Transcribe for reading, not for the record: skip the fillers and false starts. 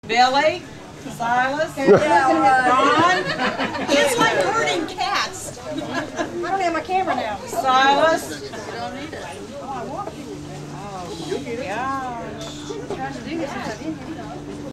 Billy, Silas, Ron. It's like herding cats. I don't have my camera now. Silas. You don't need it. Oh, gosh. I'm trying to do this since I've been here.